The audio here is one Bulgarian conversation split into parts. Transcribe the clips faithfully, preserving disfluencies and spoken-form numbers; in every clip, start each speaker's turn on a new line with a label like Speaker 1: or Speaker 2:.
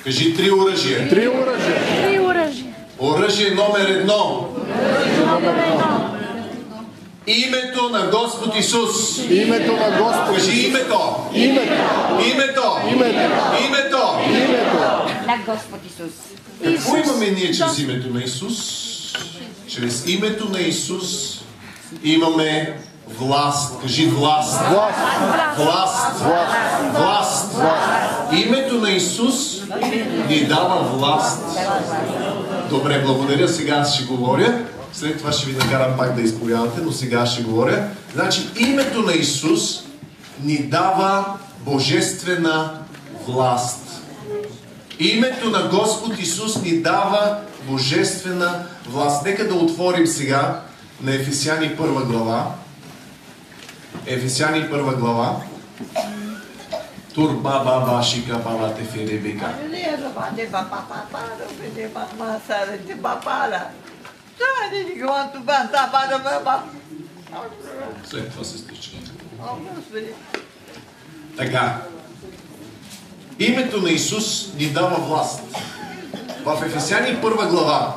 Speaker 1: Кажи три оръжия.
Speaker 2: Три оръжия.
Speaker 3: Три оръжия.
Speaker 1: Оръжие номер едно.
Speaker 3: Номер едно.
Speaker 1: Името на Господ Исус.
Speaker 2: Името на Господ.
Speaker 1: Кажи името.
Speaker 2: Името.
Speaker 1: Името.
Speaker 2: Името.
Speaker 1: Името.
Speaker 2: Името.
Speaker 4: На Господ Исус.
Speaker 1: Какво имаме ние чрез името на Исус? Чрез името на Исус имаме власт. Кажи власт.
Speaker 2: Власт.
Speaker 1: Власт.
Speaker 2: Власт.
Speaker 1: Власт. Името на Исус ни дава власт. Добре, благодаря. Сега аз ще говоря. След това ще ви накарам пак да изповядате, но сега ще говоря. Значи, името на Исус ни дава божествена власт. Името на Господ Исус ни дава божествена власт. Нека да отворим сега на Ефесяни първа глава. Ефесяни първа глава. Турба баба шика баба теферебека. След това се стича. Така. Името на Исус ни дава власт. В Ефесяни първа глава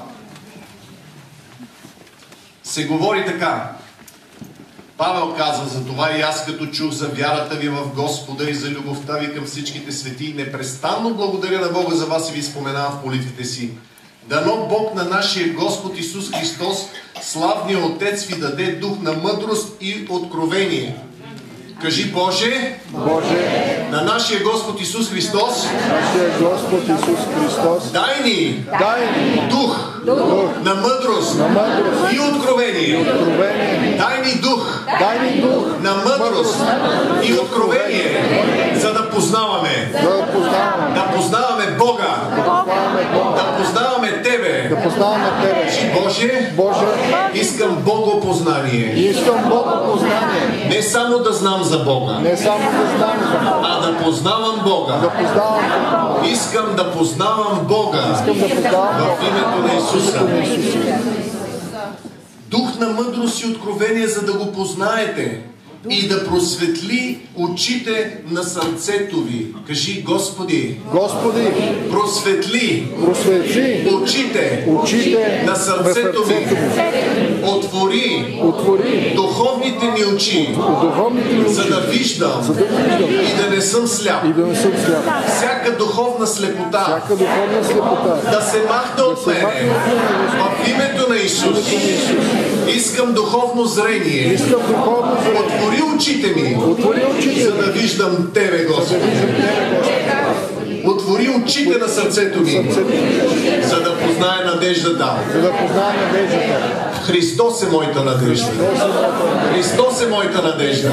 Speaker 1: се говори така. Павел казва за това и аз като чух за вярата ви в Господа и за любовта ви към всичките светии, непрестанно благодаря на Бога за вас и ви споменавам в молитвите си. Дано Бог на нашия Господ Исус Христос, славният Отец, ви даде дух на мъдрост и откровение. Кажи Боже,
Speaker 2: Боже,
Speaker 1: на нашия Господ Исус Христос,
Speaker 2: нашия Господ Исус Христос,
Speaker 1: дай ни
Speaker 2: дай ни
Speaker 1: дух
Speaker 2: дух
Speaker 1: на мъдрост
Speaker 2: на мъдрост
Speaker 1: и откровение.
Speaker 2: откровение.
Speaker 1: Дай ни дух
Speaker 2: Дай ни дух
Speaker 1: на мъдрост и откровение, за да познаваме,
Speaker 2: да познаваме,
Speaker 1: да познаваме Бога,
Speaker 2: да познаваме Бога,
Speaker 1: да познаваме Тебе.
Speaker 2: да познаваме Тебе.
Speaker 1: Кажи Боже,
Speaker 2: Боже,
Speaker 1: искам Богопознание.
Speaker 2: искам Богопознание.
Speaker 1: Не само да знам за Бога,
Speaker 2: Не само да знам за Бога,
Speaker 1: а да познавам
Speaker 2: да
Speaker 1: Бога.
Speaker 2: познавам Бога.
Speaker 1: Искам да познавам Бога
Speaker 2: Искам да познавам
Speaker 1: в
Speaker 2: Бога.
Speaker 1: името на Исуса.
Speaker 2: На Исуса.
Speaker 1: Дух на мъдрост и откровение, за да го познаете и да просветли очите на сърцето ви. Кажи Господи,
Speaker 2: Господи,
Speaker 1: просветли
Speaker 2: просветли
Speaker 1: очите
Speaker 2: очите
Speaker 1: на сърцето ми.
Speaker 2: ми.
Speaker 1: Отвори
Speaker 2: Отвори
Speaker 1: духовните ми очи,
Speaker 2: духовните ми
Speaker 1: за
Speaker 2: очи,
Speaker 1: да виждам
Speaker 2: за да виждам
Speaker 1: и да не съм сляп.
Speaker 2: и да не съм сляп.
Speaker 1: Всяка духовна слепота
Speaker 2: Всяка духовна слепота
Speaker 1: да се махне от
Speaker 2: се
Speaker 1: мене.
Speaker 2: махне от мене.
Speaker 1: В името на Исус искам духовно зрение.
Speaker 2: Искам духовно зрение.
Speaker 1: Отвори очите ми,
Speaker 2: Отвори очите
Speaker 1: за
Speaker 2: ми,
Speaker 1: да виждам Тебе,
Speaker 2: да
Speaker 1: Господи.
Speaker 2: виждам Тебе, Господи.
Speaker 1: Отвори очите на сърцето ми,
Speaker 2: Сърцето ми,
Speaker 1: за да позная надеждата.
Speaker 2: за да познавам надеждата.
Speaker 1: Христос е моята надежда. Христос е моята надежда.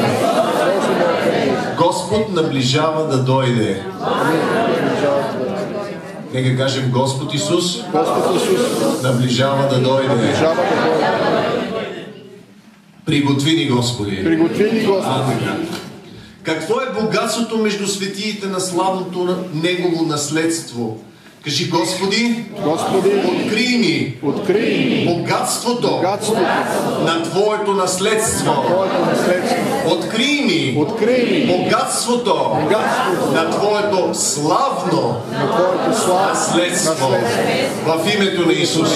Speaker 1: Господ наближава да дойде. Нека кажем Господ Исус
Speaker 2: Господ Исус
Speaker 1: наближава да дойде.
Speaker 2: наближава да дойде.
Speaker 1: Приготви ни, Господи.
Speaker 2: Приготви ни, Господи.
Speaker 1: А, така. Какво е богатството между светиите на славното на Негово наследство? Кажи, Господи,
Speaker 2: Господи,
Speaker 1: открий ми
Speaker 2: открий ни
Speaker 1: богатството
Speaker 2: богатството
Speaker 1: на Твоето наследство.
Speaker 2: Твоето наследство.
Speaker 1: Открий ми
Speaker 2: Открий ни
Speaker 1: богатството
Speaker 2: богатството
Speaker 1: на Твоето славно
Speaker 2: на Твоето слава
Speaker 1: наследство. В името на Исус.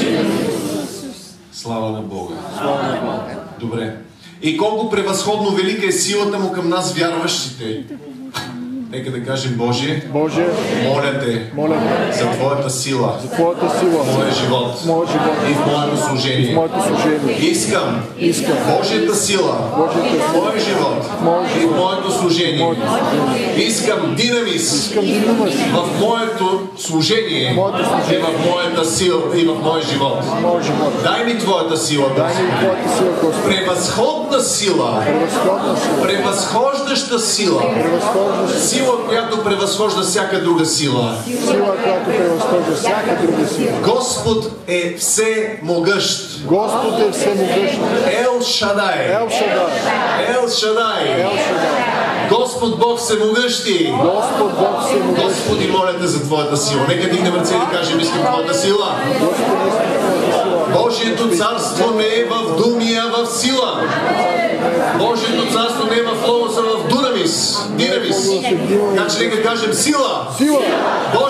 Speaker 1: Слава на Бога. Добре. И колко превъзходно велика е силата Му към нас, вярващите. Нека да кажем, Боже,
Speaker 2: Боже,
Speaker 1: моля Те
Speaker 2: моля Те
Speaker 1: за Твоята сила
Speaker 2: за Твоята сила
Speaker 1: в моя живот
Speaker 2: в моя живот
Speaker 1: и в моето
Speaker 2: и в
Speaker 1: служение.
Speaker 2: моето служение.
Speaker 1: Искам
Speaker 2: Искам
Speaker 1: Божията сила
Speaker 2: Божията
Speaker 1: в моя живот
Speaker 2: моя
Speaker 1: и в моето служение.
Speaker 2: моето служение.
Speaker 1: Искам динамис
Speaker 2: Искам динамис
Speaker 1: в моето служение
Speaker 2: моето
Speaker 1: и
Speaker 2: служение.
Speaker 1: в моята сила и в моя живот.
Speaker 2: в моя живот.
Speaker 1: Дай ми Твоята сила,
Speaker 2: Дай
Speaker 1: Господи.
Speaker 2: ни Твоята сила, Господи.
Speaker 1: Превъзходна сила,
Speaker 2: Превъзходна сила.
Speaker 1: превъзхождаща сила,
Speaker 2: Превъзхожда
Speaker 1: сила, която превъзхожда всяка друга сила.
Speaker 2: сила, която превъзхожда всяка друга сила.
Speaker 1: Господ е всемогъщ.
Speaker 2: Господ е всемогъщ.
Speaker 1: Ел Шадай.
Speaker 2: Ел Шадай.
Speaker 1: Ел Шадай.
Speaker 2: Ел Шадай.
Speaker 1: Господ Бог всемогъщи.
Speaker 2: Господ Бог всемогъщ.
Speaker 1: Господи, моля Те за Твоята сила. Нека дигнем ръце и да кажем, искам Твоята сила.
Speaker 2: Господи, искам Твоята сила.
Speaker 1: Божието царство не е в думи, а в сила. Божието царство не е в логоса, а в дунамис. Динамис. Така че нека кажем сила.
Speaker 2: Сила.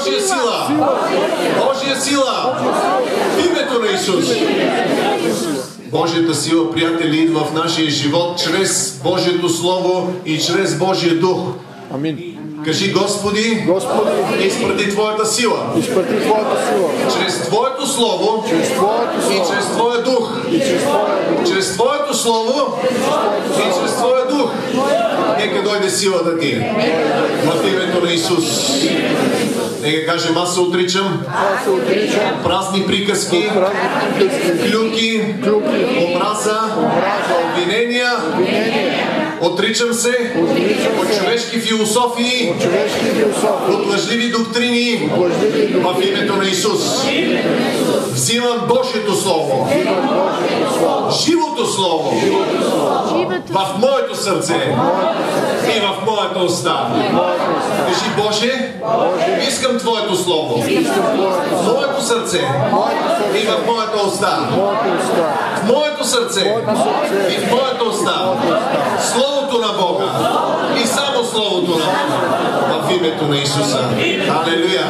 Speaker 1: Божия сила. Божия сила. В името на Исус. Божията сила, приятели, идва в нашия живот чрез Божието Слово и чрез Божия Дух.
Speaker 2: Амин.
Speaker 1: Кажи, Господи,
Speaker 2: Господи,
Speaker 1: изпрати Твоята сила.
Speaker 2: изпрати Твоята сила.
Speaker 1: Чрез Твоето Слово
Speaker 2: Чрез Твоето
Speaker 1: и
Speaker 2: Слово.
Speaker 1: чрез Твоя Дух.
Speaker 2: И чрез Твоя Дух.
Speaker 1: Чрез Твоето Слово и чрез Твоя Дух. Нека дойде силата Ти. В името на Исус. Нека кажем, аз се отричам.
Speaker 2: Аз се отричам.
Speaker 1: Празни приказки,
Speaker 2: Празни приказки.
Speaker 1: клюки,
Speaker 2: Клюки.
Speaker 1: омраза, обвинения.
Speaker 2: Обвинения.
Speaker 1: Отричам се
Speaker 2: Отричам
Speaker 1: от
Speaker 2: се.
Speaker 1: човешки философии,
Speaker 2: Човешки философии.
Speaker 1: от лъжливи доктрини.
Speaker 2: Лъжливи думи.
Speaker 1: В името на Исус. Взимам Божието Слово. Живото Слово.
Speaker 3: Живото.
Speaker 1: В моето сърце и в моята уста. Кажи, Боже, искам Твоето Слово. В моето сърце и в моята уста.
Speaker 2: Моята уста.
Speaker 1: В моето сърце и в моята уста. Словото на Бога. И само Словото на Бога. В името на Исуса. Алелуя.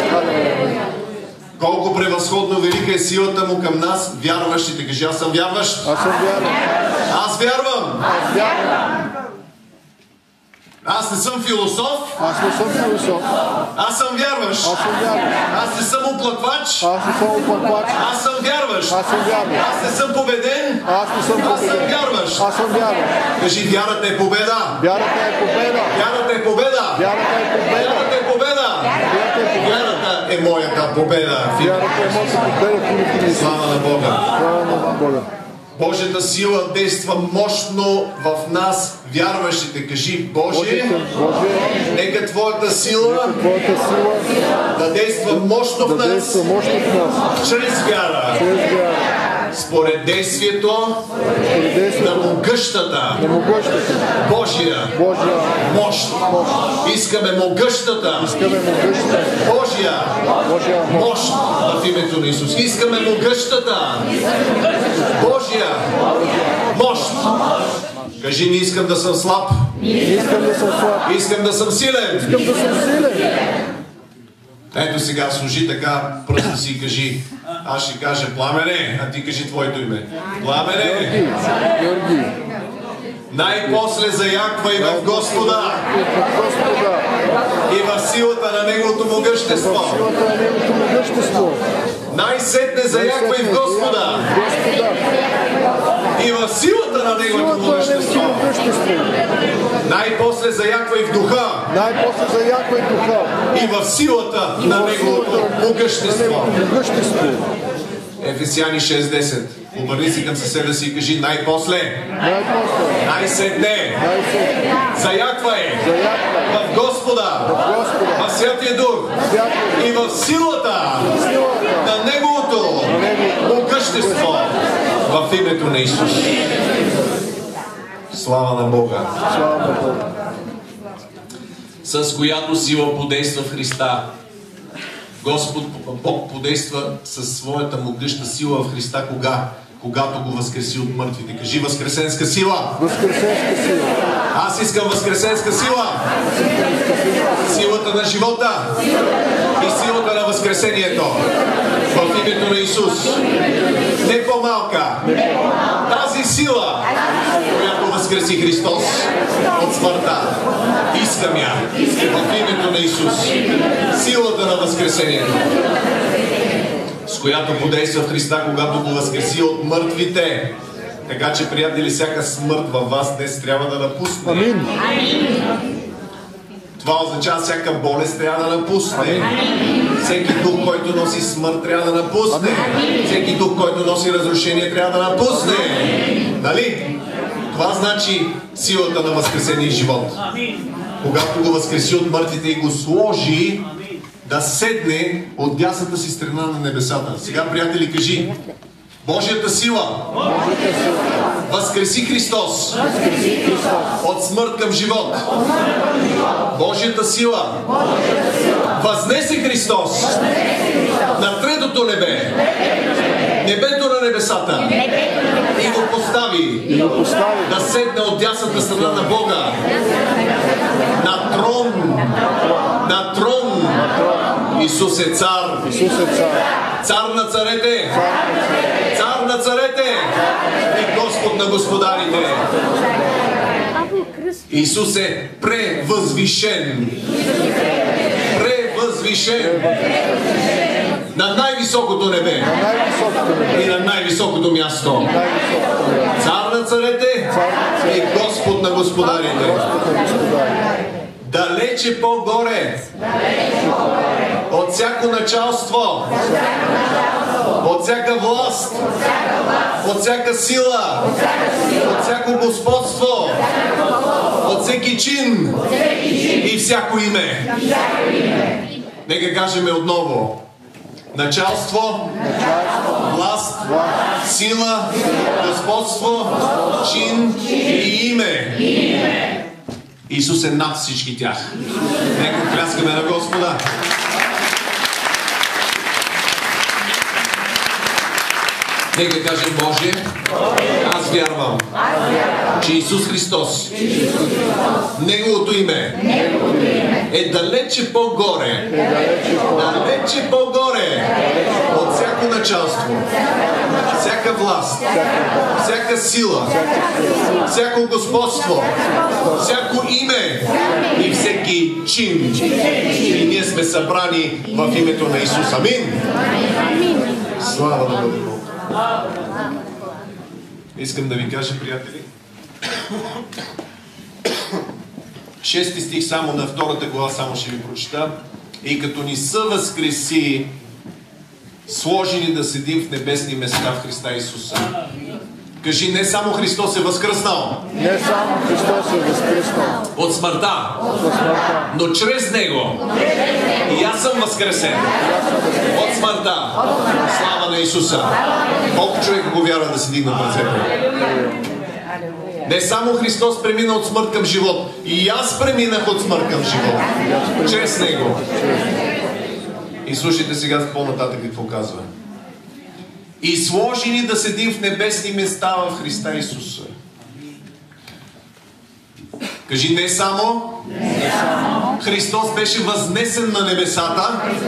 Speaker 1: Колко превъзходно велика е силата му към нас, вярващите. Кажи, аз съм вярващ.
Speaker 2: Аз съм вярвам.
Speaker 1: Аз вярвам.
Speaker 2: Аз вярвам.
Speaker 1: Аз не съм философ.
Speaker 2: Аз не съм философ.
Speaker 1: Аз съм вярващ.
Speaker 2: Аз съм вярвам.
Speaker 1: Аз не съм оплаквач.
Speaker 2: Аз не съм оплаквач.
Speaker 1: Аз съм вярващ.
Speaker 2: Аз съм вярвам.
Speaker 1: Аз не съм победен.
Speaker 2: Аз не съм
Speaker 1: Аз съм
Speaker 2: победен.
Speaker 1: вярващ.
Speaker 2: Аз съм вярвам.
Speaker 1: Кажи, вярата е победа.
Speaker 2: Вярата е победа.
Speaker 1: Вярата е победа.
Speaker 2: Вярата е победа.
Speaker 1: Вярата е победа.
Speaker 2: Вярата е победа.
Speaker 1: Вярата е моята победа.
Speaker 2: Вярата е моята победа в името на Исус.
Speaker 1: Слава на Бога.
Speaker 2: Слава на Бога.
Speaker 1: Божията сила действа мощно в нас, вярващите. Кажи, Боже,
Speaker 2: Божие, Боже,
Speaker 1: нека Твоята сила
Speaker 2: Твоята сила
Speaker 1: да действа мощно в
Speaker 2: да
Speaker 1: нас,
Speaker 2: действа мощно в нас.
Speaker 1: чрез вяра,
Speaker 2: Чрез вяра.
Speaker 1: според действието
Speaker 2: Според
Speaker 1: на
Speaker 2: действието
Speaker 1: могъщата
Speaker 2: на могъщата
Speaker 1: Божия
Speaker 2: Божия
Speaker 1: мощ. Искаме могъщата
Speaker 2: искаме могъщата
Speaker 1: Божия
Speaker 2: Божия мощ.
Speaker 1: мощ в името на Исус. Искаме могъщата Божия мощ. Кажи, не искам да съм слаб,
Speaker 2: Не искам да съм слаб.
Speaker 1: искам да съм силен.
Speaker 2: Искам да съм силен.
Speaker 1: Ето сега, служи така, пръста си и кажи, аз ще кажа Пламене, а ти кажи твоето име. Пламене,
Speaker 2: Георги.
Speaker 1: най-после заяквай в Господа
Speaker 2: И в Господа.
Speaker 1: и в силата на Неговото могъщество.
Speaker 2: Силата на Неговото могъщество.
Speaker 1: Най-сетне заяквай в Господа
Speaker 2: Господа.
Speaker 1: и в силата на Неговото
Speaker 2: Силата на Неговото
Speaker 1: могъщество.
Speaker 2: могъщество.
Speaker 1: Най-после заяквай в духа
Speaker 2: Най-после заяквай духа.
Speaker 1: и в силата на Неговото могъщество.
Speaker 2: Могъщество.
Speaker 1: Ефесяни шест десет. Обърни се към съседа си и кажи, най-после,
Speaker 2: Най-после.
Speaker 1: най-сетне,
Speaker 2: Най-после.
Speaker 1: заяквай
Speaker 2: Заяквай
Speaker 1: в Господа,
Speaker 2: Господа.
Speaker 1: в Святия Дух
Speaker 2: Святия
Speaker 1: и в силата
Speaker 2: силата
Speaker 1: на Неговото могъщество в името на Исус. Слава на Бога.
Speaker 2: Слава на Бога.
Speaker 1: С която сила подейства в Христа. Господ Бог подейства със своята могъща сила в Христа кога? Когато го възкреси от мъртвите. Кажи, възкресенска сила.
Speaker 2: Възкресенска сила.
Speaker 1: Аз искам възкресенска сила. Силата на живота и силата на възкресението. В името на Исус. Не по-малка. Тази сила, която възкреси Христос от смъртта. Искам я. В името на Исус. Силата на възкресението, с която подейства в Христа, когато го възкреси от мъртвите. Така че, приятели, всяка смърт във вас днес трябва да напусне.
Speaker 2: Амин.
Speaker 1: Това означава, всяка болест трябва да напусне. Всеки дух, който носи смърт, трябва да напусне. Всеки дух, който носи разрушение, трябва да напусне. Нали? Това значи силата на възкресение и живот. Когато го възкреси от мъртвите и го сложи да седне от дясната си страна на небесата. Сега, приятели, кажи: Божията сила възкреси Христос от смърт към живот. Божията сила възнесе Христос на третото небе, небето на небесата, и го постави да седне от дясната страна на Бога на трон, на трон Исус е цар.
Speaker 2: Исус е цар.
Speaker 1: Цар на царете. Цар на царете. И Господ на господарите. Исус е превъзвишен. Превъзвишен. На най-високото небе.
Speaker 2: На най-високото небе.
Speaker 1: И на най-високото място. Цар на царете и Господ на господарите. Далече по-горе от всяко началство, от всяка власт, от всяка сила, от всяко господство, от всеки чин и всяко име. Нека кажем отново. Началство, власт, сила, господство, чин и име. Исус е над всички тях. Нека пляскаме на Господа. Нека кажем Боже, аз вярвам, че Исус Христос, Неговото име е далече по-горе, далече по-горе от всяко началство, всяка власт, всяка сила, всяко господство, всяко име и всеки чин. И ние сме събрани в името на Исус. Амин. Слава да бъде Бог. Искам да ви кажа, приятели, шести стих само на втората глава, само ще ви прочита. И като ни съвъзкреси, сложи ни да седим в небесни места в Христа Исуса. Кажи, не само Христос е възкръснал.
Speaker 2: Не само Христос е възкръснал.
Speaker 1: От смъртта.
Speaker 2: От смъртта.
Speaker 1: Но чрез Него. И аз съм възкресен. От смъртта. Слава на Исуса. Колко човека го вярва да си дигна ръцете? Не само Христос премина от смърт към живот. И аз преминах от смърт към живот. Чрез Него. И слушайте сега по-нататък какво казва. И сложи ни да седим в небесни места в Христа Исуса. Кажи, не само, не само. Христос беше възнесен на небесата,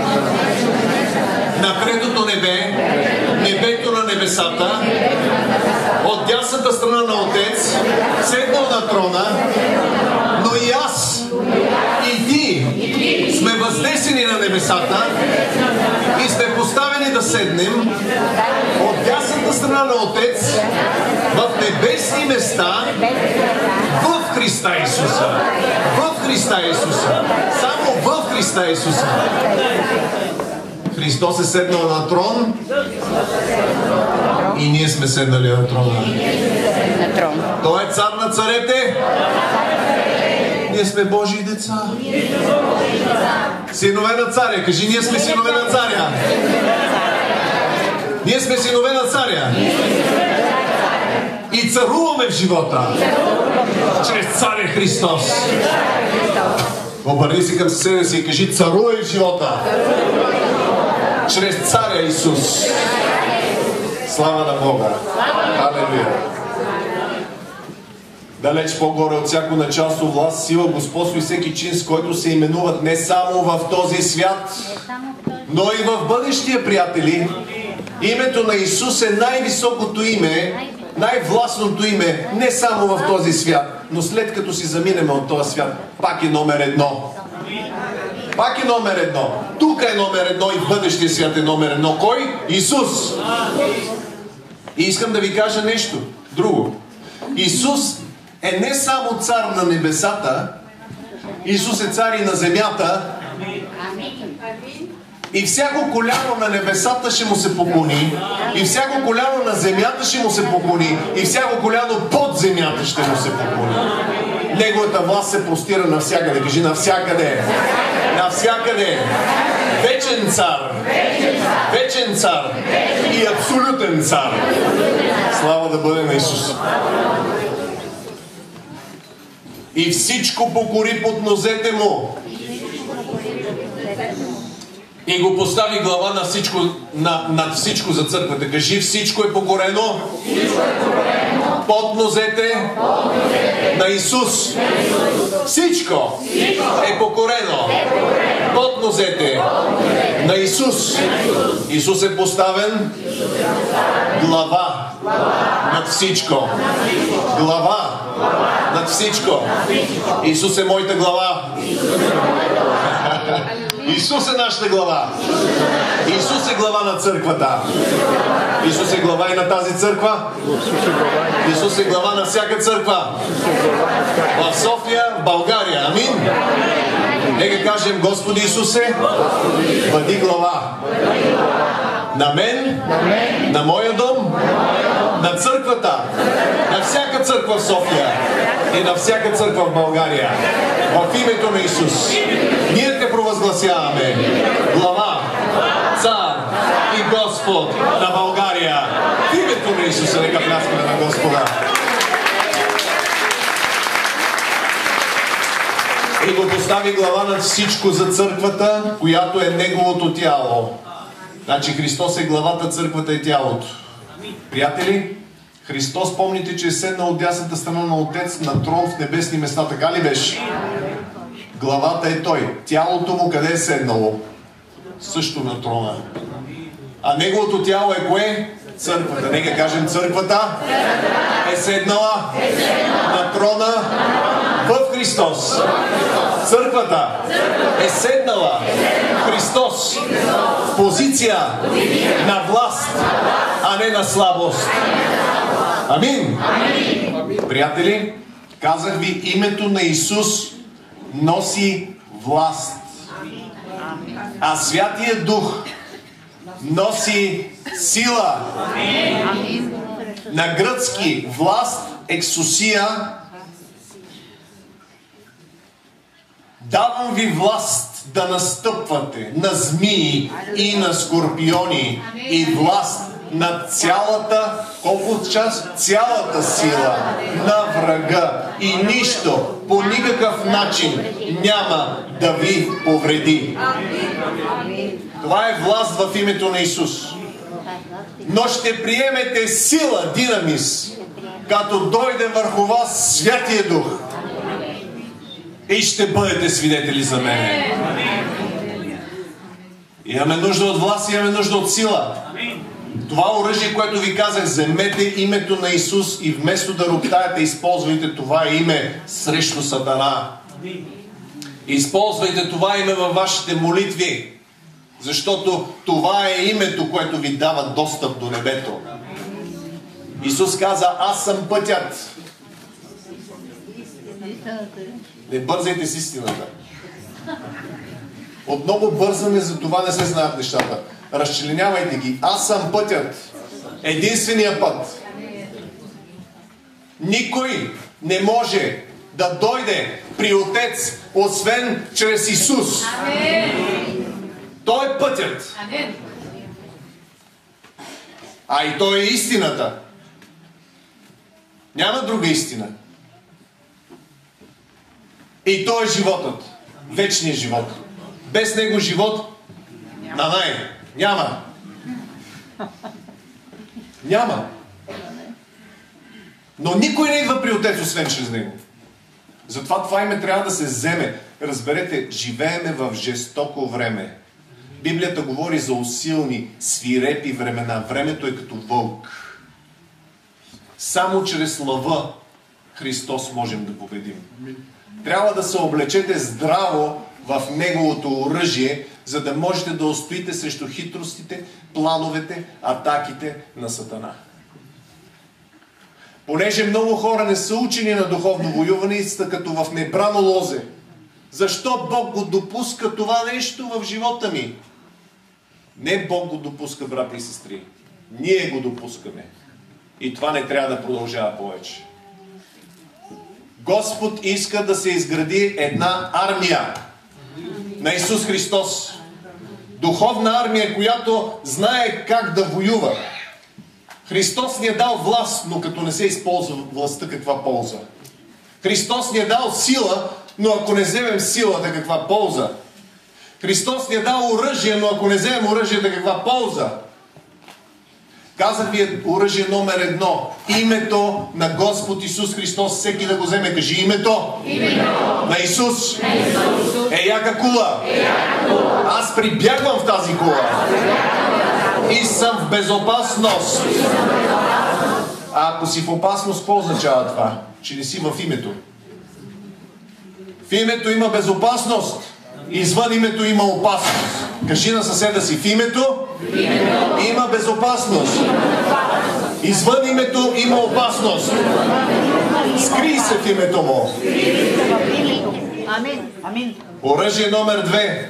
Speaker 1: на третото небе, небето на небесата, от дясната страна на Отец, седнал на трона, но и аз, и ти сме възнесени на небесата и сме поставени да седнем от дясната страна на Отец в небесни места в Христа Исуса. В Христа Исуса. Само в Христа Исуса. Христос е седнал на трон и ние сме седнали на трона. Той е цар на царете. Ние сме Божии деца. Синове на царя. Кажи, ние сме синове на царя. Ние сме синове на царя. И царуваме в живота. Чрез царя Христос. Обърни се към съседа си и кажи, царувай в живота. Чрез царя Исус. Слава на Бога. Алелуя. Далеч по-горе от всяко началство, власт, сила, господство и всеки чин, с който се именуват не само в този свят, но и в бъдещия, приятели. Името на Исус е най-високото име, най-властното име, не само в този свят, но след като си заминем от този свят, пак е номер едно. Пак е номер едно. Тук е номер едно и в бъдещия свят е номер едно. Кой? Исус. И искам да ви кажа нещо друго. Исус е не само цар на небесата, Исус е цар и на земята. И всяко коляно на небесата ще му се поклони, и всяко коляно на земята ще му се поклони, и всяко коляно под земята ще му се поклони. Неговата власт се простира навсякъде. Кажи, навсякъде. Навсякъде. Вечен цар. Вечен цар. И абсолютен цар. Слава да бъде на Исус. И всичко покори под нозете му. И го постави глава на всичко, на, над всичко за църквата. Кажи, всичко е покорено, всичко е покорено под нозете, под нозете на Исус. Всичко, всичко е покорено, е покорено От нозете на Исус. Исус е поставен глава над всичко. Глава над всичко. Исус е моята глава. Исус е нашата глава. Исус е глава на църквата. Исус е глава и на тази църква. Исус е глава на всяка църква. В София, в България. Амин. Нека кажем: Господи Исусе, бъди глава на мен, на моя дом, на църквата, на всяка църква в София и на всяка църква в България. В името на Исус. Ние те провъзгласяваме глава, цар и Господ на България. В името на Исуса, нека пляскаме на Господа. И го постави глава над всичко за църквата, която е Неговото тяло. Значи Христос е главата, църквата е тялото. Приятели, Христос, помните, че е седнал от дясната страна на Отец на трон в небесни места. Така ли беше? Главата е Той. Тялото му къде е седнало? Също на трона. А Неговото тяло е кое? Църквата. Нека кажем: църквата е седнала на трона в Христос. Църквата е седнала Христос в позиция на власт, а не на слабост. Амин. Приятели, казах ви, името на Исус носи власт. А Святия Дух носи сила. На гръцки власт, ексусия. Давам ви власт да настъпвате на змии и на скорпиони и власт над цялата, колко час? Цялата сила на врага и нищо по никакъв начин няма да ви повреди. Това е власт в името на Исус. Но ще приемете сила, динамис, като дойде върху вас Святия Дух. И ще бъдете свидетели за мене. Имаме нужда от власт, имаме нужда от сила. Това оръжие, което ви казах, вземете името на Исус и вместо да роптаете, използвайте това име срещу Сатана. Използвайте това име във вашите молитви, защото това е името, което ви дава достъп до небето. Исус каза: аз съм пътят. Не бързайте с истината. От много бързане, за това не се знаят нещата. Разчленявайте ги. Аз съм пътят. Единствения път. Никой не може да дойде при Отец, освен чрез Исус. Той е пътят. А и Той е истината. Няма друга истина. И Той е животът. Вечният живот. Без Него живот на най. Няма. Няма. Но никой не идва при Отец, освен чрез Него. Затова това име трябва да се вземе. Разберете, живееме в жестоко време. Библията говори за усилни, свирепи времена. Времето е като вълк. Само чрез лъва Христос можем да победим. Трябва да се облечете здраво в Неговото оръжие, за да можете да устоите срещу хитростите, плановете, атаките на Сатана. Понеже много хора не са учени на духовно воюване и са като в небрано лозе. Защо Бог го допуска това нещо в живота ми? Не Бог го допуска, брати и сестри. Ние го допускаме. И това не трябва да продължава повече. Господ иска да се изгради една армия на Исус Христос. Духовна армия, която знае как да воюва. Христос ни е дал власт, но като не се използва властта, каква полза? Христос ни е дал сила, но ако не вземем силата, каква полза? Христос ни е дал оръжие, но ако не вземем оръжието, каква полза? Казах ви оръжие номер едно. Името на Господ Исус Христос. Всеки да го вземе. Кажи името. Името. На Исус. На Исус. Е, яка кула. Е, яка кула. Аз прибягвам в тази кула. И съм в безопасност. А ако си в опасност, какво означава това? Че не си в името. В името има безопасност. Извън името има опасност. Кажи на съседа си, в името, в името има безопасност. Извън името има опасност. Скрий се в името му. Амин. Оръжие номер две.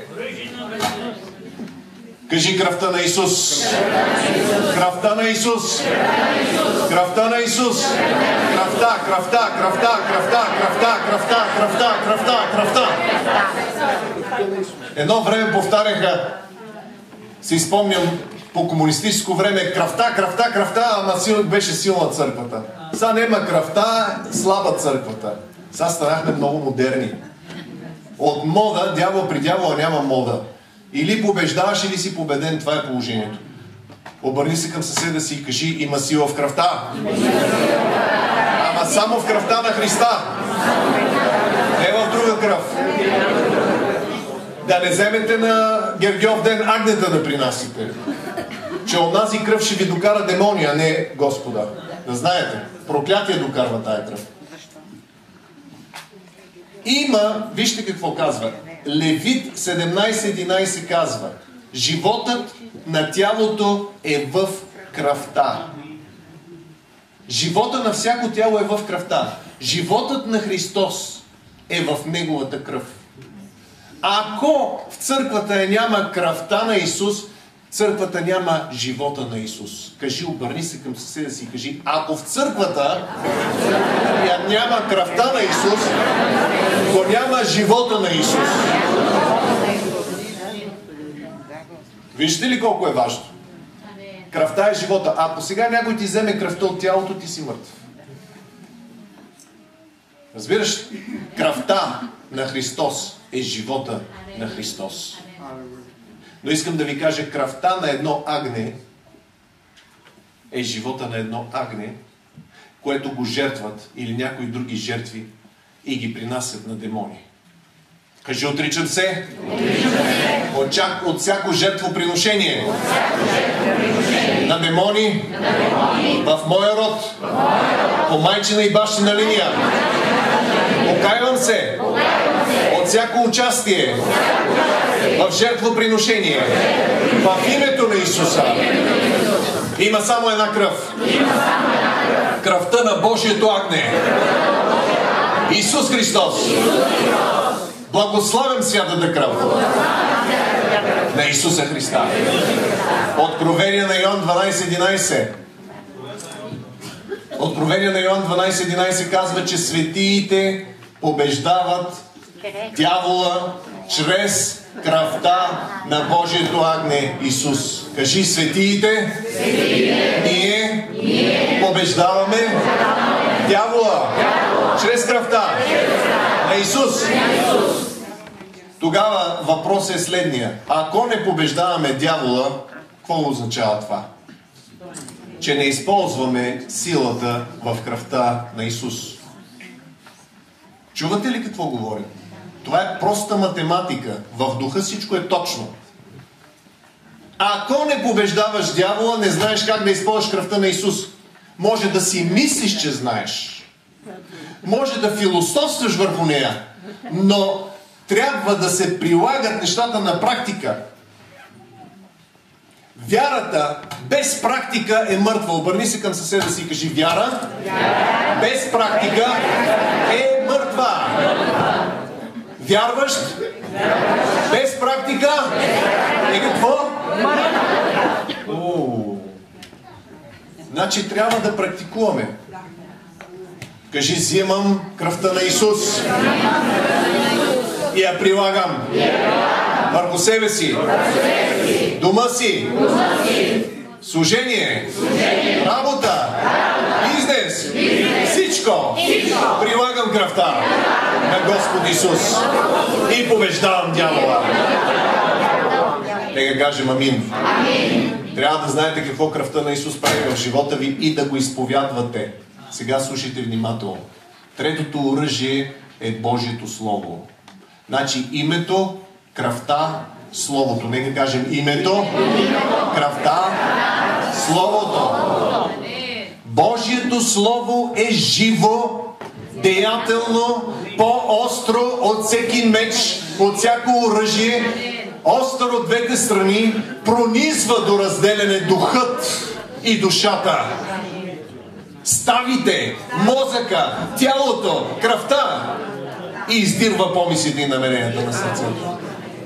Speaker 1: Кажи кръвта на Исус. Кръвта на Исус. Кръвта на Исус. Кръвта, кръвта, кръвта, кръвта, кръвта, кръвта, кръвта, кръвта, кръвта. Едно време повтаряха, си спомням, по комунистическо време, кръвта, кръвта, кръвта, ама сил, беше силна църквата. Сега нема кръвта, слаба църквата. Сега станахме много модерни. От мода, дявол при дявола няма мода. Или побеждаваш, или си победен. Това е положението. Обърни се към съседа си и кажи, има сила в кръвта. Ама само в кръвта на Христа. Не в друга кръв. Да не вземете на Гергьов ден агнета да принасите. Че онази кръв ще ви докара демония, а не Господа. Да знаете, проклятие докарва тая кръв. Има, вижте какво казва. Левит седемнайсет единайсет казва: животът на тялото е в кръвта. Живота на всяко тяло е в кръвта. Животът на Христос е в Неговата кръв. Ако в църквата е няма кръвта на Исус, църквата няма живота на Исус. Кажи, обърни се към съседа си и кажи, ако в църквата я няма кръвта на Исус, то няма живота на Исус. Виждате ли колко е важно? Кръвта е живота. Ако сега някой ти вземе кръвта от тялото, ти си мъртв. Разбираш? Кръвта на Христос е живота на Христос. Но искам да ви кажа, кръвта на едно агне е живота на едно агне, което го жертват или някои други жертви и ги принасят на демони. Кажи, отричам се. От, чак, от всяко жертвоприношение на демони в моя род, по майчина и бащина линия. Покайвам се от всяко участие в жертвоприношение в името на Исуса. Има само една кръв. Кръвта на Божието агне. Исус Христос. Благославен святата кръв на Исуса Христа. Откровение на Йоан дванайсет единайсет. Откровение на Йоан дванайсет единайсет казва, че светиите побеждават дявола чрез кръвта на Божието агне Исус. Кажи, светиите, ние, ние побеждаваме дявола чрез кръвта на Исус. Тогава въпросът е следния. Ако не побеждаваме дявола, какво означава това? Че не използваме силата в кръвта на Исус. Чувате ли какво говорим? Това е проста математика. В духа всичко е точно. Ако не побеждаваш дявола, не знаеш как да използваш кръвта на Исус. Може да си мислиш, че знаеш. Може да философстваш върху нея. Но трябва да се прилагат нещата на практика. Вярата без практика е мъртва. Обърни се към съседа си и кажи, вяра, вяра без практика е мъртва. Вярващ без практика е какво? О, значи трябва да практикуваме. Кажи, взимам кръвта на Исус и я прилагам върху себе си, дома си, служение, работа, бизнес, всичко. Прилагам кръвта на Господ Исус и побеждавам дявола. Нека кажем амин.
Speaker 3: Амин.
Speaker 1: Трябва да знаете какво кръвта на Исус прави в живота ви и да го изповядвате. Сега слушайте внимателно. Третото оръжие е Божието Слово. Значи името, кръвта, Словото. Нека кажем името, кръвта, Словото. Божието Слово е живо, деятелно, по-остро от всеки меч, от всяко оръжие, остър от двете страни, пронизва до разделяне духът и душата. Ставите, мозъка, тялото, кръвта и издирва помислите и намеренията на сърцето.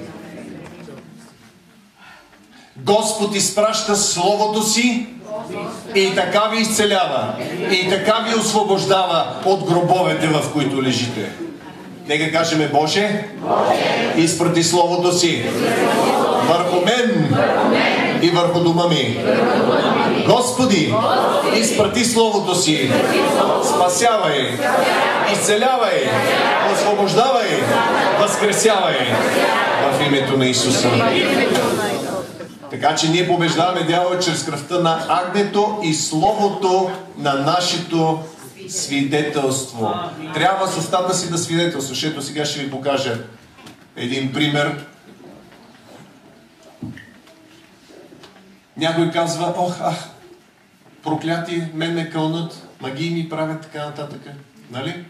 Speaker 1: Господ изпраща Словото си и така ви изцелява, и така ви освобождава от гробовете, в които лежите. Нека кажем, Боже, изпрати Словото си върху мен и върху дома ми. Господи, изпрати Словото си, спасявай, изцелявай, освобождавай, възкресявай в името на Исуса. Така че ние побеждаваме дявола чрез кръвта на агнето и Словото на нашето свидетелство. Трябва с устата си да свидетелстваш. Ето сега ще ви покажа един пример. Някой казва, ох, ах, прокляти, мен ме кълнат, магии ми правят, така нататък. Нали?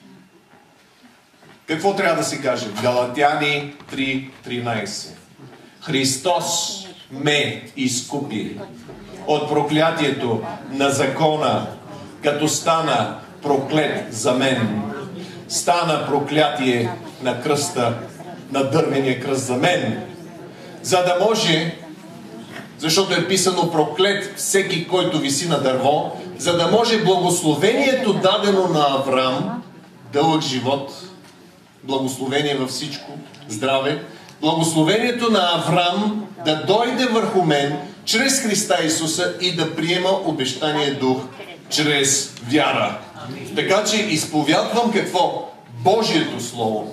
Speaker 1: Какво трябва да се каже? Галатяни три тринайсет. Христос ме изкупи от проклятието на закона, като стана проклет за мен. Стана проклятие на кръста, на дървения кръст за мен. За да може, защото е писано проклет всеки, който виси на дърво, за да може благословението дадено на Авраам, дълъг живот, благословение във всичко, здраве, благословението на Авраам да дойде върху мен чрез Христа Исуса и да приема обещания дух чрез вяра. Така че изповядвам какво? Божието Слово.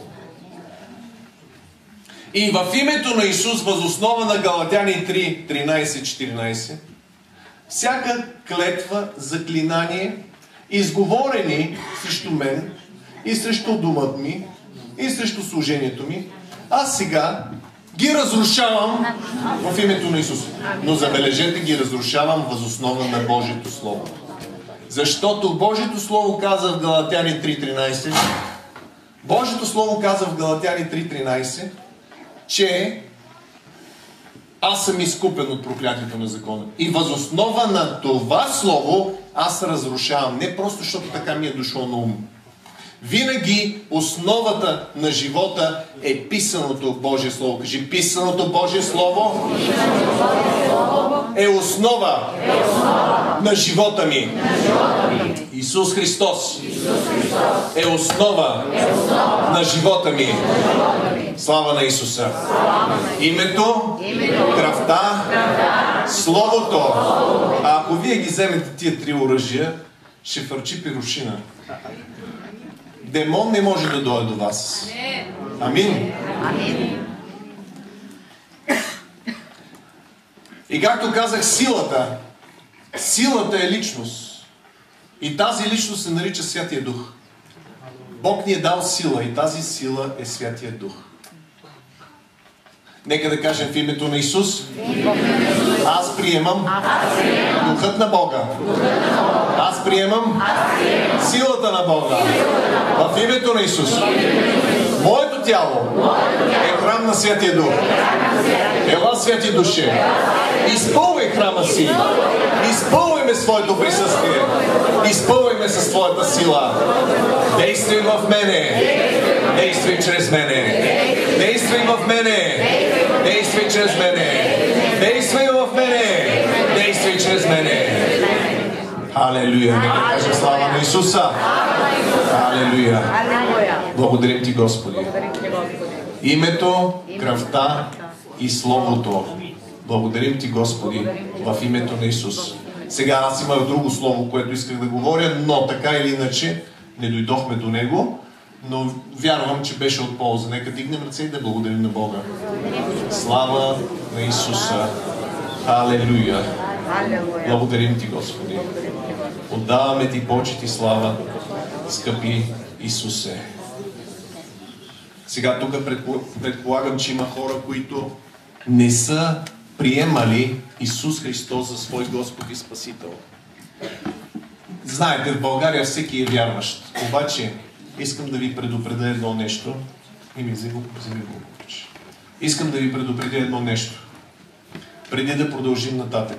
Speaker 1: И в името на Исус, въз основа на Галатяни три тринайсет четиринайсет, всяка клетва, заклинание, изговорени срещу мен и срещу думът ми и срещу служението ми, аз сега ги разрушавам в името на Исус. Но забележете, ги разрушавам въз основа на Божието Слово. Защото Божието Слово каза в Галатяни три тринайсет, Божието Слово каза в Галатяни три тринайсет, че аз съм изкупен от проклятието на закона. И въз основа на това Слово аз разрушавам. Не просто защото така ми е дошло на ум. Винаги основата на живота е писаното Божие Слово. Кажи, писаното Божие Слово е основа на живота ми. Исус Христос е основа на живота ми. Слава на Исуса! Името, кръвта, Словото. А ако вие ги вземете тия три оръжия, ще фърчи пирошина. Демон не може да дойде до вас. Амин. И както казах, силата, силата е личност. И тази личност се нарича Святия Дух. Бог ни е дал сила и тази сила е Святия Дух. Нека да кажем в името на Исус. Аз приемам Духът на Бога. Аз приемам силата на Бога. В името на Исус. Моето тяло е храм на Святия Дух. Ела, Святи Душе, изпълвай храма си. Изпълвай ме своето присъствие. Изпълвай ме със твоята сила. Действай в мене. Действай чрез мене. Действай в мене. Действай чрез мене. Действай в мене. Действай чрез мене. Алелуя. Нека кажем слава на Исуса. Алелуя. Благодарим ти, Господи. Името, кръвта и Словото. Благодарим ти, Господи, в името на Исус. Сега аз имах друго слово, което исках да говоря, но така или иначе не дойдохме до него. но вярвам, че беше от полза. Нека дигнем ръце и да благодарим на Бога. Слава на Исуса! Алелуя! Благодарим Ти, Господи! Отдаваме Ти почет и слава, скъпи Исусе! Сега тук предполагам, че има хора, които не са приемали Исус Христос за свой Господ и Спасител. Знаете, в България всеки е вярващ. Обаче, искам да ви предупредя едно нещо. И ми вземи го, вземи го. Искам да ви предупредя едно нещо. Преди да продължим нататък.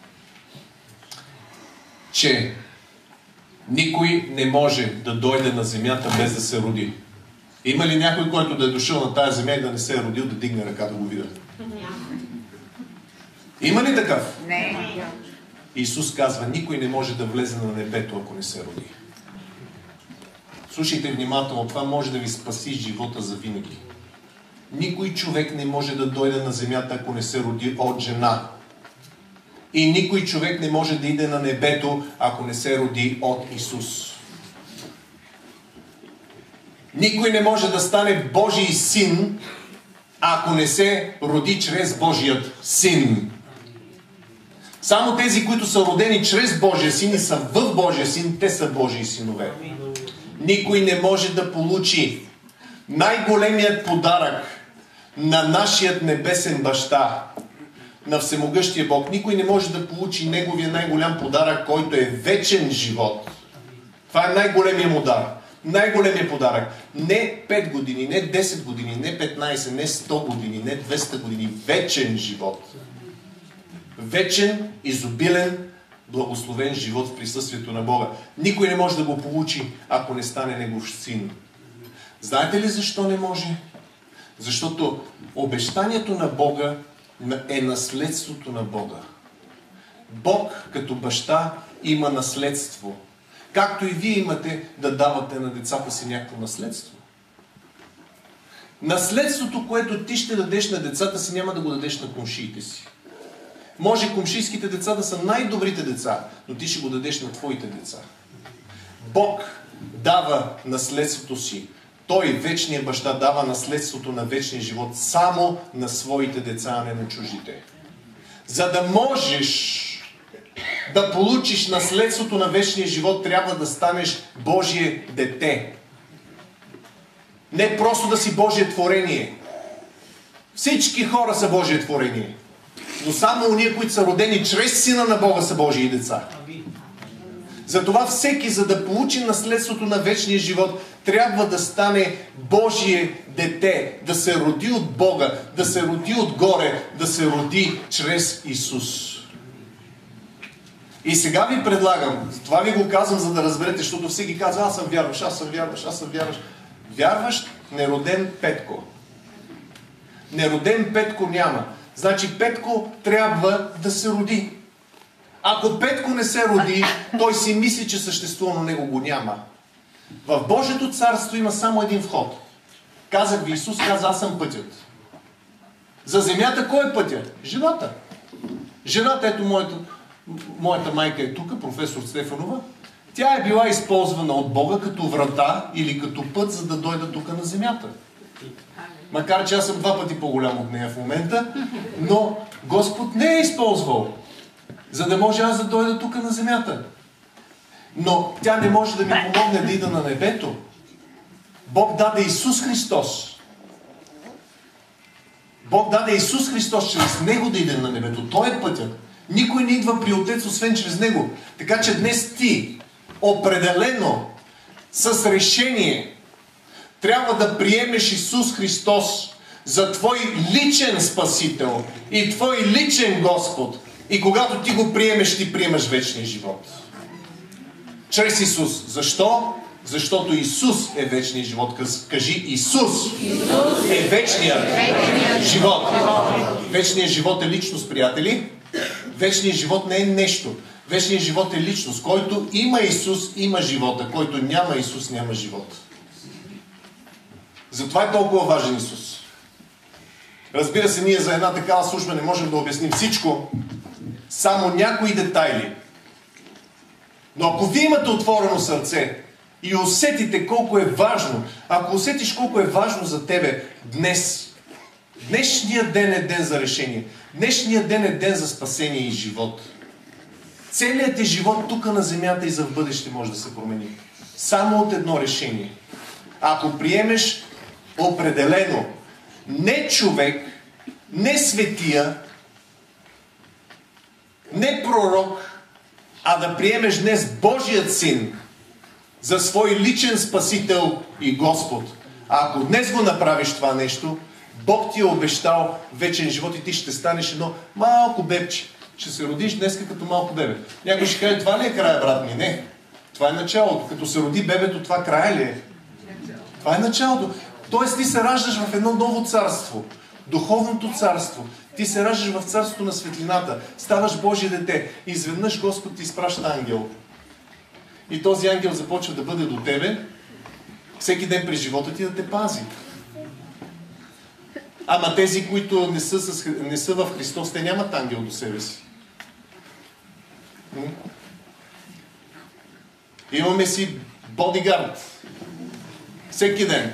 Speaker 1: Че никой не може да дойде на земята без да се роди. Има ли някой, който да е дошъл на тая земя и да не се е родил, да дигне ръка да го видя? Има ли такъв?
Speaker 4: Не.
Speaker 1: Исус казва, никой не може да влезе на небето, ако не се роди. Слушайте внимателно, това може да ви спаси живота за винаги. Никой човек не може да дойде на земята, ако не се роди от жена. И никой човек не може да иде на небето, ако не се роди от Исус. Никой не може да стане Божий син, ако не се роди чрез Божият син. Само тези, които са родени чрез Божия син и са в Божия син, те са Божии синове. Никой не може да получи най-големият подарък на нашият небесен баща, на всемогъщия Бог. Никой не може да получи неговия най-голям подарък, който е вечен живот. Това е най-големият му дар. Най-големият подарък. Не пет години, не десет години, не петнайсет, не сто години, не двеста години. Вечен живот. Вечен, изобилен, благословен живот в присъствието на Бога. Никой не може да го получи, ако не стане негов син. Знаете ли защо не може? Защото обещанието на Бога е наследството на Бога. Бог като баща има наследство. Както и вие имате да давате на децата си някакво наследство. Наследството, което ти ще дадеш на децата си, няма да го дадеш на комшиите си. Може комшийските деца да са най-добрите деца, но ти ще го дадеш на твоите деца. Бог дава наследството си. Той, вечният баща, дава наследството на вечния живот само на своите деца, а не на чужите. За да можеш да получиш наследството на вечния живот, трябва да станеш Божие дете. Не просто да си Божие творение. Всички хора са Божие творение. Но само уния, които са родени чрез Сина на Бога, са Божии деца. Затова всеки, за да получи наследството на вечния живот, трябва да стане Божие дете, да се роди от Бога, да се роди отгоре, да се роди чрез Исус. И сега ви предлагам, това ви го казвам, за да разберете, защото всеки казва, аз съм вярваш, аз съм вярваш, аз съм вярваш. Вярващ, нероден Петко. Нероден Петко няма. Значи Петко трябва да се роди. Ако Петко не се роди, той си мисли, че съществува, но него го няма. В Божието царство има само един вход. Казах ви, Исус каза, аз съм пътят. За земята кой е пътят? Жената. Жената, ето моята, моята майка е тук, професор Стефанова. Тя е била използвана от Бога като врата или като път, за да дойда тук на земята. Макар че аз съм два пъти по-голям от нея в момента, но Господ не е използвал, за да може аз да дойда тук на земята. Но тя не може да ми помогне да ида на небето. Бог даде Исус Христос. Бог даде Исус Христос, чрез Него да идем на небето. Той е пътят. Никой не идва при Отец, освен чрез Него. Така че днес ти, определено, с решение, трябва да приемеш Исус Христос за твой личен Спасител и твой личен Господ. И когато ти го приемеш, ти приемаш вечния живот. Чрез Исус. Защо? Защото Исус е вечният живот. Кажи, Исус, Исус е вечният, вечният живот. Вечният живот е личност, приятели. Вечният живот не е нещо. Вечният живот е личност. Който има Исус, има живота. Който няма Исус, няма живот. Затова е толкова важен Исус. Разбира се, ние за една такава служба не можем да обясним всичко. Само някои детайли. Но ако вие имате отворено сърце и усетите колко е важно, ако усетиш колко е важно за тебе днес, днешният ден е ден за решение, днешният ден е ден за спасение и живот. Целият ти живот тук на земята и за в бъдеще може да се промени. Само от едно решение. Ако приемеш определено не човек, не светия, не пророк, а да приемеш днес Божият Син за свой личен Спасител и Господ. А ако днес го направиш това нещо, Бог ти е обещал вечен живот и ти ще станеш едно малко бебче. Ще се родиш днес като малко бебе. Някой ще каже, това ли е края, брат ми? Не. Това е началото. Като се роди бебето, това края ли е? Това е началото. Тоест ти се раждаш в едно ново царство. Духовното царство. Ти се раждаш в царството на светлината. Ставаш Божие дете. И изведнъж Господ ти изпраща ангел. И този ангел започва да бъде до тебе всеки ден през живота ти да те пази. Ама тези, които не са, с, не са в Христос, те нямат ангел до себе си. Имаме си бодигард. Всеки ден.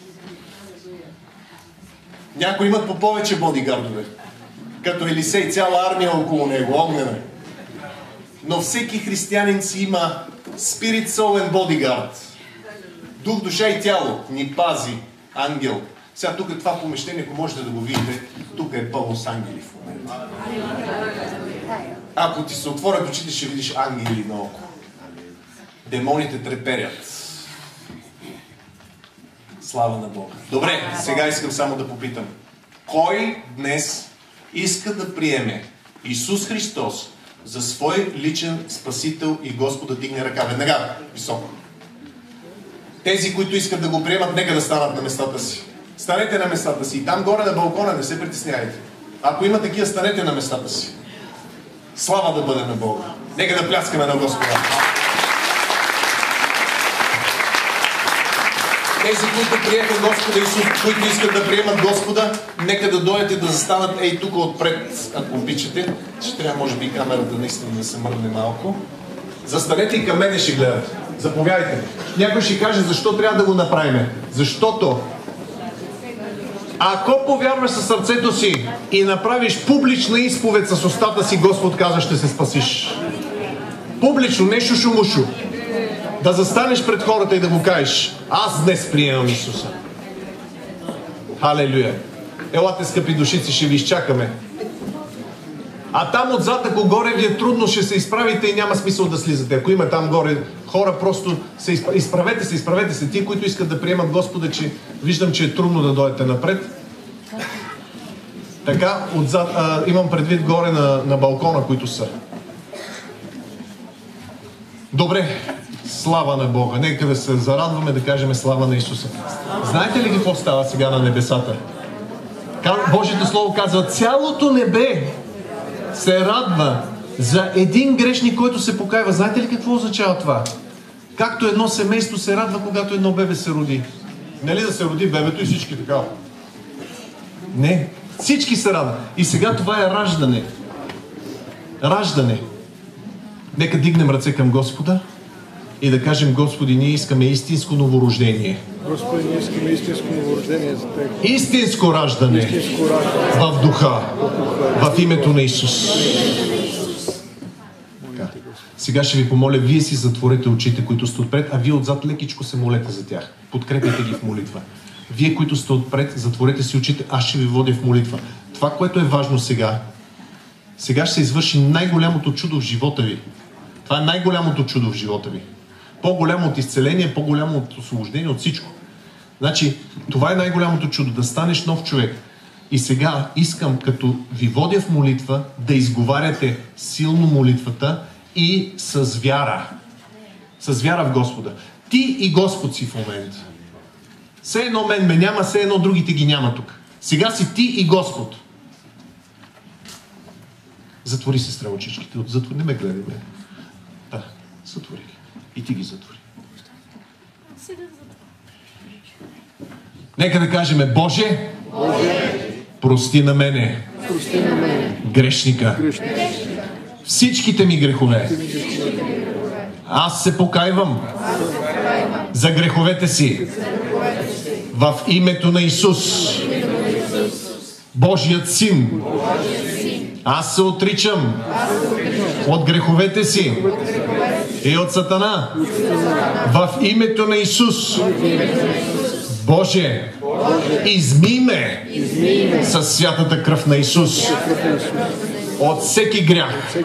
Speaker 1: Някои имат по повече бодигардове. Като Елисей, цяла армия около него, огнена. Но всеки християнин си има Spirit, Soul and Bodyguard. Дух, душа и тяло ни пази ангел. Сега тук е това помещение, ако можете да го видите, тук е пълно с ангели в момента. Ако ти се отворят очите, ще видиш ангели наоколо. Демоните треперят. Слава на Бога. Добре, сега искам само да попитам. Кой днес иска да приеме Исус Христос за свой личен Спасител и Господ, да дигне ръка? Веднага, високо. Тези, които искат да го приемат, нека да станат на местата си. Станете на местата си. И там горе на балкона не се притесняйте. Ако има такива, станете на местата си. Слава да бъде на Бога. Нека да пляскаме на Господа. Тези, които приеха Господа Исус, които искат да приемат Господа, нека да дойдат и да застанат ей тук отпред, ако обичате. Ще трябва, може би, камерата наистина да се мърдне малко. Застанете и към мене ще гледате. Заповядайте. Някой ще каже, защо трябва да го направим. Защото ако повярваш със сърцето си и направиш публична изповед с устата си, Господ казва, ще се спасиш. Публично, не шушумушу. Да застанеш пред хората и да му кажеш, аз днес приемам Исуса. Халелуя. Елате, скъпи душици, ще ви изчакаме. А там отзад, ако горе ви е трудно, ще се изправите и няма смисъл да слизате. Ако има там горе хора, просто се изправ... изправете се, изправете се. Тие, които искат да приемат Господа, че виждам, че е трудно да дойдете напред. Така, отзад, а, имам предвид горе на, на балкона, които са. Добре, слава на Бога. Нека да се зарадваме, да кажем слава на Исуса. Знаете ли какво става сега на небесата? Божието Слово казва, цялото небе се радва за един грешник, който се покайва. Знаете ли какво означава това? Както едно семейство се радва, когато едно бебе се роди. Нали да се роди бебето и всички така? Не. Всички се радват. И сега това е раждане. Раждане. Нека дигнем ръце към Господа и да кажем, Господи, ние искаме истинско новорождение.
Speaker 2: Господи, ние искаме истинско новорождение за Теб.
Speaker 1: Истинско раждане,
Speaker 2: Истинско раждане
Speaker 1: в духа, в името на Исус. Така. Сега ще ви помоля, вие си затворете очите, които сте отпред, а вие отзад лекичко се молете за тях. Подкрепете ги в молитва. Вие, които сте отпред, затворете си очите, аз ще ви водя в молитва. Това, което е важно сега, сега ще се извърши най-голямото чудо в живота ви. Това е най-голямото чудо в живота ви. По-голямо от изцеление, по-голямо от освобождение, от всичко. Значи, това е най-голямото чудо, да станеш нов човек. И сега искам, като ви водя в молитва, да изговаряте силно молитвата и с вяра. С вяра в Господа. Ти и Господ си в момента. Все едно мен ме няма, все едно другите ги няма тук. Сега си ти и Господ. Затвори се сестра очичките. Затвори, не ме гледай ме. Да, затвори ги. И ти ги затвори. Нека да кажем, Боже, Боже, прости на мене, прости на мене грешника, грешника, всичките ми грехове. Аз се покайвам за греховете си. В името на Исус, Божият Син, аз се отричам от греховете си и от Сатана. В името на Исус, Боже, измий ме със святата кръв на Исус от всеки грях.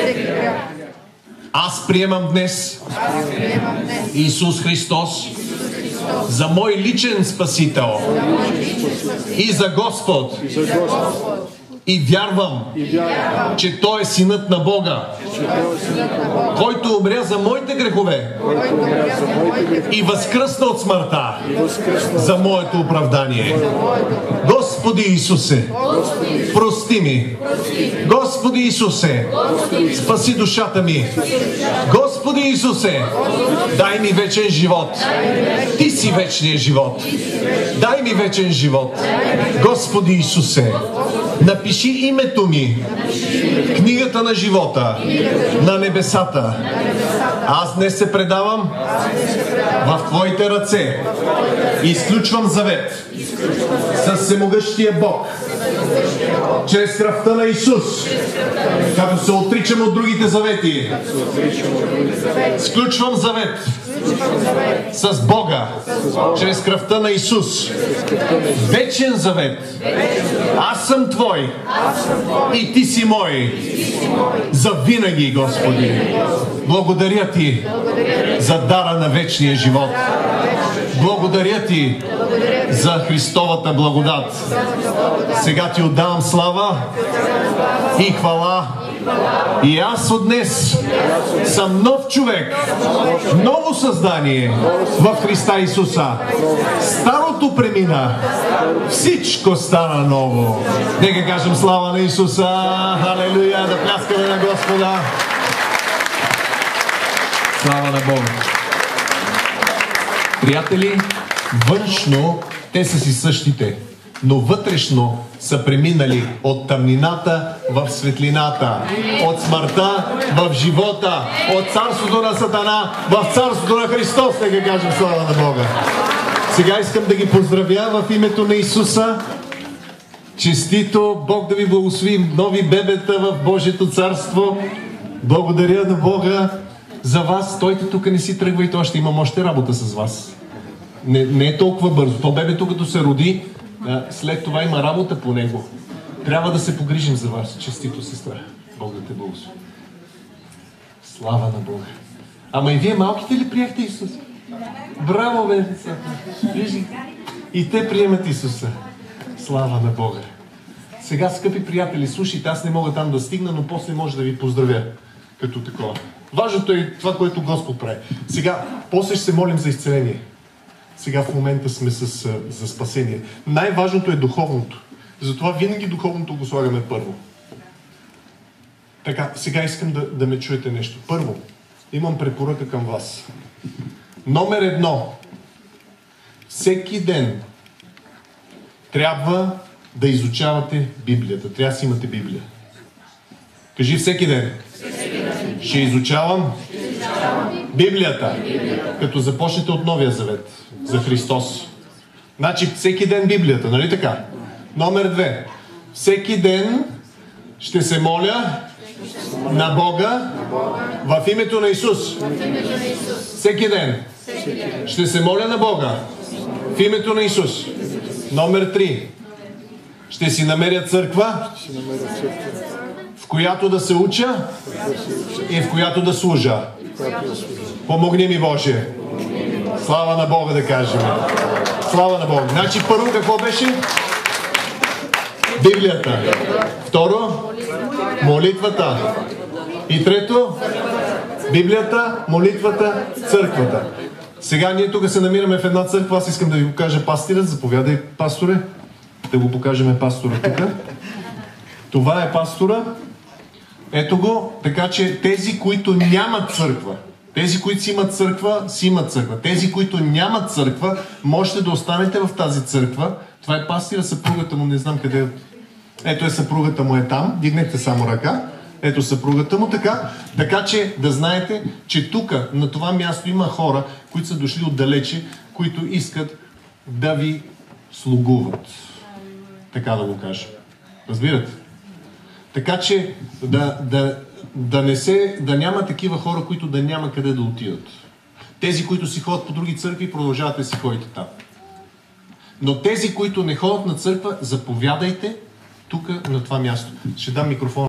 Speaker 1: Аз приемам днес Исус Христос за мой личен Спасител и за Господ. И вярвам, че Той е Синът на Бога, който умря за моите грехове и възкръсна от смъртта за моето оправдание. Господи Исусе, прости ми. Господи Исусе, спаси душата ми. Господи Исусе, дай ми вечен живот. Ти си вечният живот. Дай ми вечен живот. Господи Исусе, напиши името ми в книгата на живота на небесата. Аз днес се предавам в Твоите ръце. Изключвам завет с всемогъщия Бог чрез кръвта на Исус, като се отричам от другите завети. Сключвам завет с Бога чрез кръвта на Исус. Вечен завет. Аз съм Твой и Ти си мой. За винаги, Господи. Благодаря Ти за дара на вечния живот. Благодаря Ти за Христовата благодат. Сега Ти отдавам слава и хвала. И аз от днес съм нов човек, ново създание в Христа Исуса. Старото премина, всичко стана ново. Нека кажем слава на Исуса. Халелуя, да пляскаме на Господа. Слава на Бога. Приятели, външно те са си същите, но вътрешно са преминали от тъмнината в светлината, от смъртта в живота, от царството на Сатана в царството на Христос. Нека кажем слава на Бога. Сега искам да ги поздравя в името на Исуса. Честито, Бог да ви благослови, нови бебета в Божието царство. Благодаря на Бога за вас. Стойте тук, не си тръгвайте, още имам още работа с вас. Не, не е толкова бързо. То бебето като се роди, след това има работа по него. Трябва да се погрижим за вас. Честито, сестра. Бог да те благослови. Слава на Бога. Ама и вие малките ли приехте Исус? Браво, бе, децата. И те приемат Исуса. Слава на Бога. Сега, скъпи приятели, слушайте, аз не мога там да стигна, но после може да ви поздравя като такова. Важното е това, което Господ прави. Сега, после ще се молим за изцеление. Сега в момента сме с, за спасение. Най-важното е духовното. Затова винаги духовното го слагаме първо. Така, сега искам да, да ме чуете нещо. Първо, имам препоръка към вас. Номер едно. Всеки ден трябва да изучавате Библията. Трябва да си имате Библия. Кажи всеки ден. Ще изучавам Библията. Като започнете от Новия Завет за Христос. Значи всеки ден Библията, нали така? Номер две. Всеки ден ще се моля на Бога в името на Исус. Всеки ден ще се моля на Бога в името на Исус. Номер три. Ще си намеря църква, в която да се уча и в която да служа. Помогни ми, Боже. Слава на Бога да кажем. Слава на Бога. Значи първо какво беше? Библията. Второ? Молитвата. И трето? Библията, молитвата, църквата. Сега ние тук се намираме в една църква. Аз искам да ви покажа пастирът. Заповядай, пасторе. Да го покажем пастора тук. Това е пастора. Ето го. Така че тези, които нямат църква, тези, които си имат църква, си имат църква. Тези, които нямат църква, можете да останете в тази църква. Това е пастира, съпругата му, не знам къде е. Ето е съпругата му е там. Дигнете само ръка. ето съпругата му, така, така че да знаете, че тук, на това място има хора, които са дошли отдалече, които искат да ви слугуват. Така да го кажа. Разбирате? Така че да, да, да, не се, да няма такива хора, които да няма къде да отидат. Тези, които си ходят по други църкви, продължавате да си ходите там. Но тези, които не ходят на църква, заповядайте тук на това място. Ще дам микрофон.